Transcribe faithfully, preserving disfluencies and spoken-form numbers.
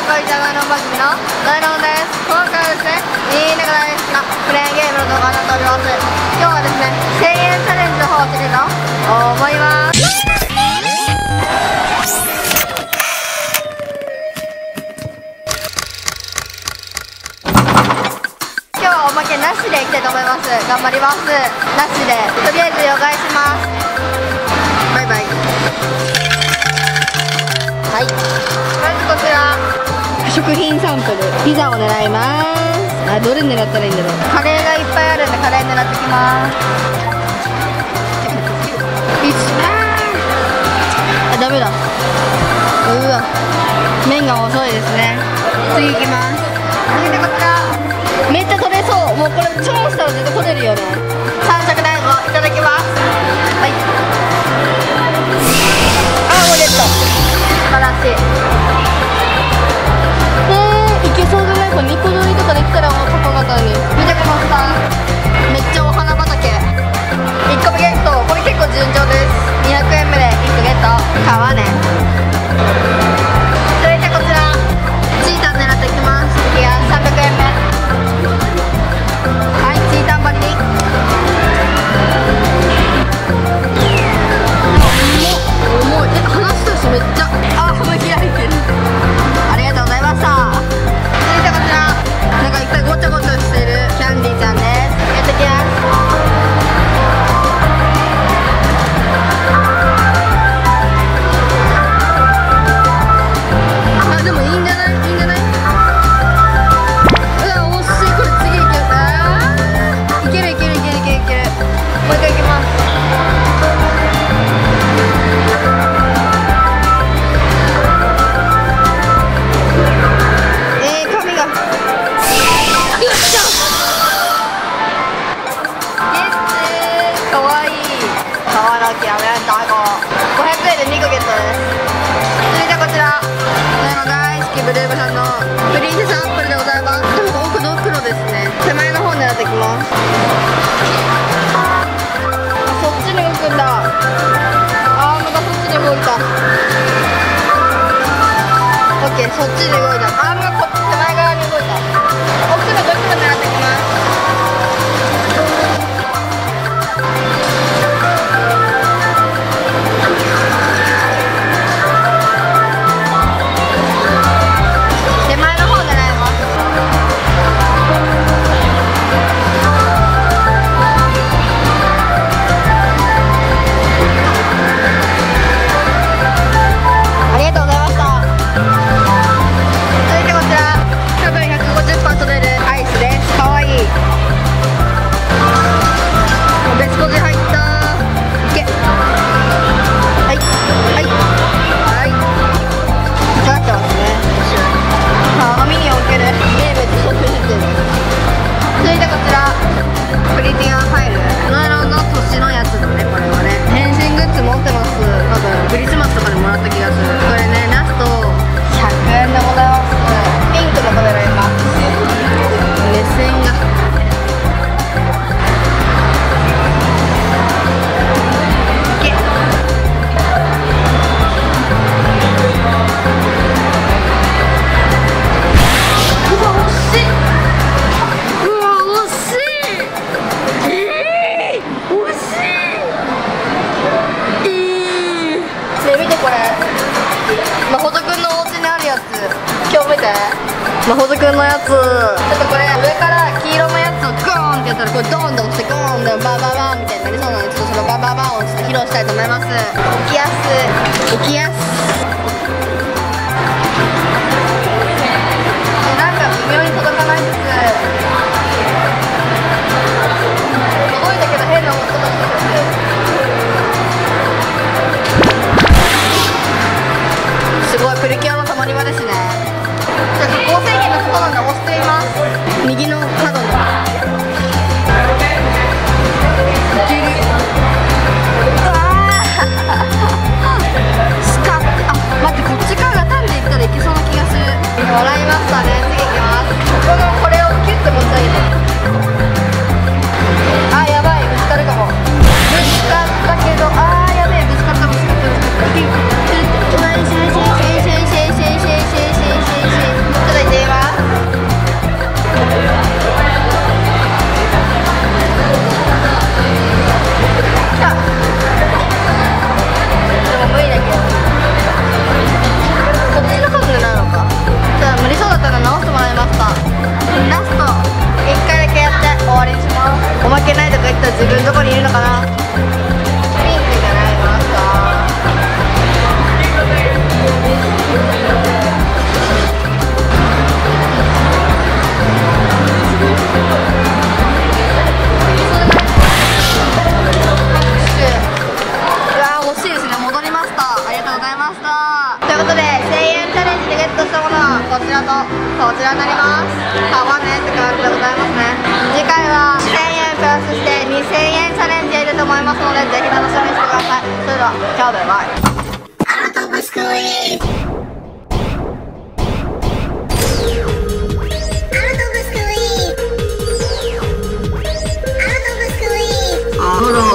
こんにちは、の番組のダイナモです。今回はですね、みんなが大好きなクレーンゲームの動画になっております。今日はですね、せんえんチャレンジの方をしてみたいと思います。今日はおまけなしでいきたいと思います。頑張ります。なしで、とりあえずお願いします。バイバイ。はい、まずこちら食品サンプル、ピザを狙います。あ、どれ狙ったらいいんだろう。カレーがいっぱいあるんでカレー狙ってきます。いちあ、ダメだ。うわ、麺が遅いですね。次いきます。そしてこちらめっちゃ取れそう。もうこれ超したら絶対取れるよね。三色団子いただきます。はい、あ、もうゲット。素晴らしい。えー、いけそうじゃない？これにこ取りとかできたらもう高かったのに。見てください、めっちゃお花畑。いっこめゲット。これ結構順調です。にひゃくえんめでいっこゲット。皮ね。続いてこちらチータン狙っていきます。いや、さんびゃくえんめ。はい、チータン張りに。重い。え、離したしめっちゃ、あ、幅開いてる。ありがとうございました。続いてこちらなんかいっぱいごちゃごちゃしてるキャンディーちゃんです。やってきます。あ、でもいいんじゃない？いいんじゃない？うわ、惜しい。これ次いける。あー、いけるいけるいけるいけるいける。もう一回いきます。ごひゃくえんでにこゲットです。続いてこちら私の大好きブルームさんのプリンセスアップルでございます。奥の黒ですね。手前の方狙っていきます。そっちに動くんだ。アームがそっちに動いた。オッケー、そっちに動いた。アームがこっち手前側に動いた。奥のどっちも狙っていきます。まほずくんのやつ、ちょっとこれ上から黄色のやつをゴーンってやったらこれドーンと落ちてゴーンでバーバーバーンみたいになりそうなので、ちょっとそのバーバーバーンをちょっと披露したいと思います。浮きやす浮きやすえ、なんか微妙に届かないです。届いたけど変な音がしてくる。すごいプリキュアのたまり場ですね。じゃあ加工製品の外なんで押しています。右の角のいける。うわースカッ、あ、待って、こっちからタンでいったらいけそうな気がする。笑いましたね。次いきます。このこれをキュッと持ち上げて、あ、やばい、ぶつかるかも。ぶつかったけど、あーやべえ、ぶつかったぶつかったぶつかった。いける。うわいしいしいしいしいしいしいしいしいしいしい。 こちらとこちらになります。買わねって感じでございますね。次回はせんえんプラスしてにせんえんチャレンジやると思いますので、ぜひ楽しみにしてください。それでは今日でバイ。アウトブスクイーズ。アウトブスクイーズ。アウトブスクイーズ。